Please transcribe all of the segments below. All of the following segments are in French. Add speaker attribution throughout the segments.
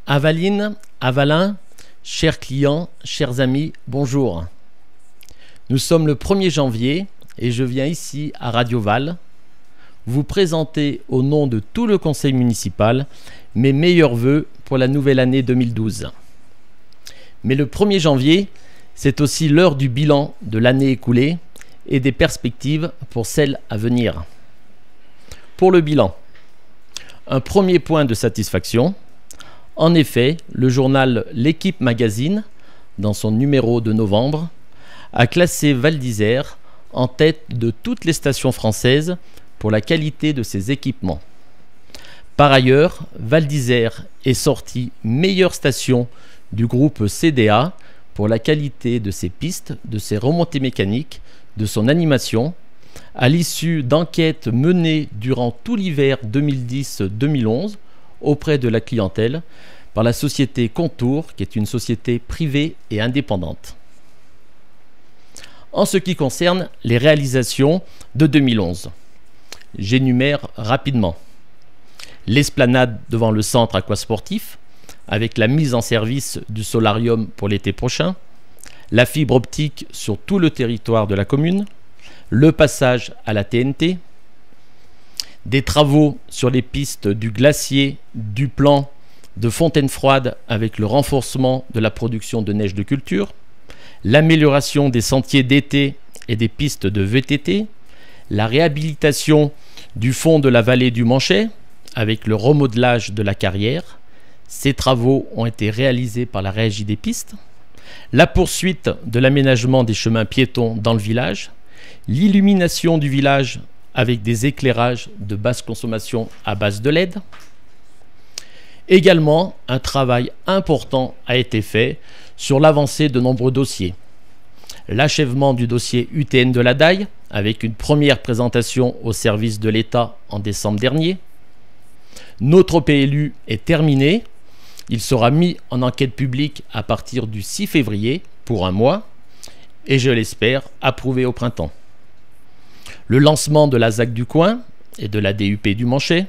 Speaker 1: Avaline, Avalin, chers clients, chers amis, bonjour. Nous sommes le 1er janvier et je viens ici à Radio Val vous présenter au nom de tout le conseil municipal mes meilleurs vœux pour la nouvelle année 2012. Mais le 1er janvier, c'est aussi l'heure du bilan de l'année écoulée et des perspectives pour celle à venir. Pour le bilan, un premier point de satisfaction. En effet, le journal L'Équipe Magazine, dans son numéro de novembre, a classé Val d'Isère en tête de toutes les stations françaises pour la qualité de ses équipements. Par ailleurs, Val d'Isère est sortie meilleure station du groupe CDA pour la qualité de ses pistes, de ses remontées mécaniques, de son animation, à l'issue d'enquêtes menées durant tout l'hiver 2010-2011 auprès de la clientèle par la société Contour, qui est une société privée et indépendante. En ce qui concerne les réalisations de 2011, j'énumère rapidement l'esplanade devant le centre aquasportif avec la mise en service du solarium pour l'été prochain, la fibre optique sur tout le territoire de la commune, le passage à la TNT, des travaux sur les pistes du glacier, du plan de Fontaine-Froide avec le renforcement de la production de neige de culture, l'amélioration des sentiers d'été et des pistes de VTT, la réhabilitation du fond de la vallée du Manchet avec le remodelage de la carrière. Ces travaux ont été réalisés par la Régie des pistes, la poursuite de l'aménagement des chemins piétons dans le village, l'illumination du village avec des éclairages de basse consommation à base de LED. Également, un travail important a été fait sur l'avancée de nombreux dossiers. L'achèvement du dossier UTN de la Daille, avec une première présentation au service de l'État en décembre dernier. Notre PLU est terminé. Il sera mis en enquête publique à partir du 6 février pour un mois et je l'espère approuvé au printemps. Le lancement de la ZAC du coin et de la DUP du Manchet,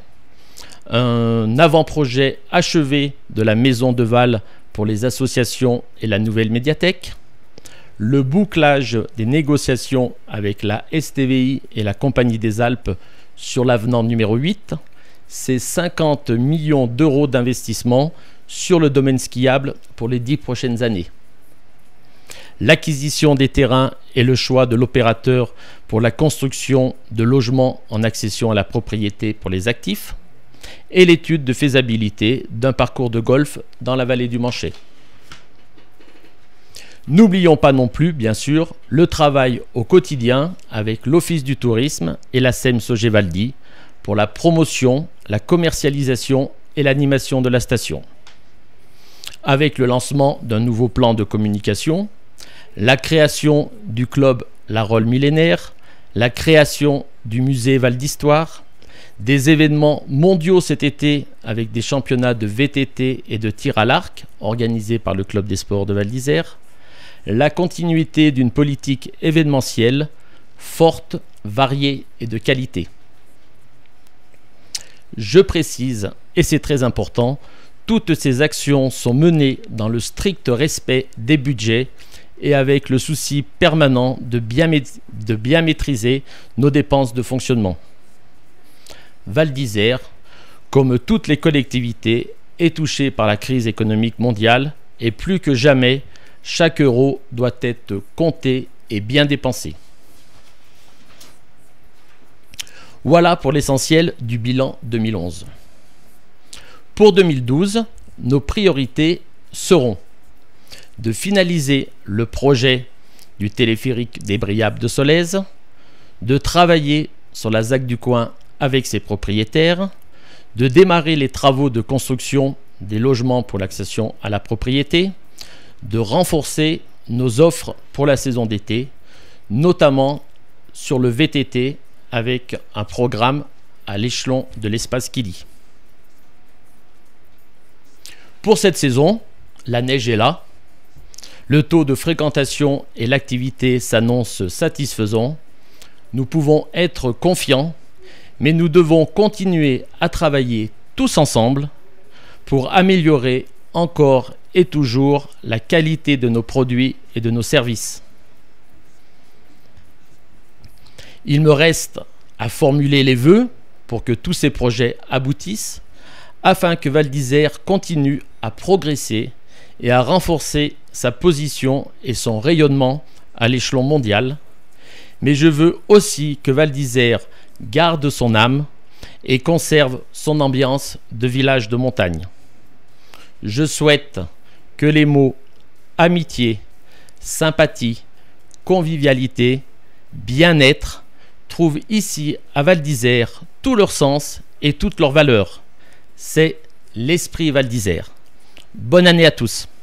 Speaker 1: un avant-projet achevé de la maison de Val pour les associations et la nouvelle médiathèque, le bouclage des négociations avec la STVI et la Compagnie des Alpes sur l'avenant numéro 8, c'est 50 millions d'euros d'investissement sur le domaine skiable pour les 10 prochaines années. L'acquisition des terrains et le choix de l'opérateur pour la construction de logements en accession à la propriété pour les actifs et l'étude de faisabilité d'un parcours de golf dans la vallée du Manchet. N'oublions pas non plus, bien sûr, le travail au quotidien avec l'Office du tourisme et la SEM Sogé-Valdy pour la promotion, la commercialisation et l'animation de la station. Avec le lancement d'un nouveau plan de communication, la création du club La Rolle Millénaire, la création du musée Val d'Histoire, des événements mondiaux cet été avec des championnats de VTT et de tir à l'arc organisés par le club des sports de Val d'Isère, la continuité d'une politique événementielle forte, variée et de qualité. Je précise, et c'est très important, toutes ces actions sont menées dans le strict respect des budgets et avec le souci permanent de bien maîtriser nos dépenses de fonctionnement. Val d'Isère, comme toutes les collectivités, est touchée par la crise économique mondiale et plus que jamais, chaque euro doit être compté et bien dépensé. Voilà pour l'essentiel du bilan 2011. Pour 2012, nos priorités seront de finaliser le projet du téléphérique des Briables de Solèze, de travailler sur la ZAC du coin avec ses propriétaires, de démarrer les travaux de construction des logements pour l'accession à la propriété, de renforcer nos offres pour la saison d'été, notamment sur le VTT avec un programme à l'échelon de l'espace Kili. Pour cette saison, la neige est là, le taux de fréquentation et l'activité s'annoncent satisfaisants, nous pouvons être confiants, mais nous devons continuer à travailler tous ensemble pour améliorer encore et toujours la qualité de nos produits et de nos services. Il me reste à formuler les vœux pour que tous ces projets aboutissent, afin que Val d'Isère continue à progresser et à renforcer sa position et son rayonnement à l'échelon mondial. Mais je veux aussi que Val d'Isère garde son âme et conserve son ambiance de village de montagne. Je souhaite que les mots amitié, sympathie, convivialité, bien-être trouvent ici à Val d'Isère tout leur sens et toute leur valeur. C'est l'esprit Val d'Isère. Bonne année à tous.